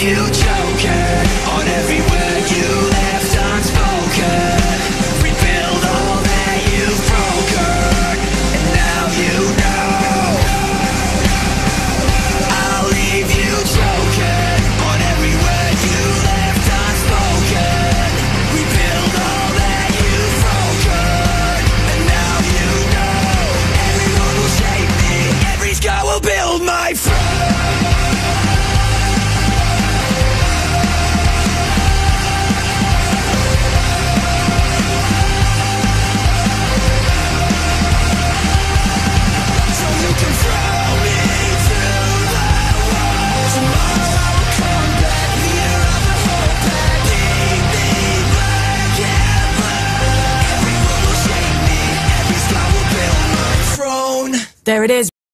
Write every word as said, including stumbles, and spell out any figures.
you choking on every word you left unspoken. Rebuild all that you've broken, and now you know. I'll leave you choking on every word you left unspoken. Rebuild all that you've broken, and now you know. Everyone will shape me, every scar will build my throne. There it is.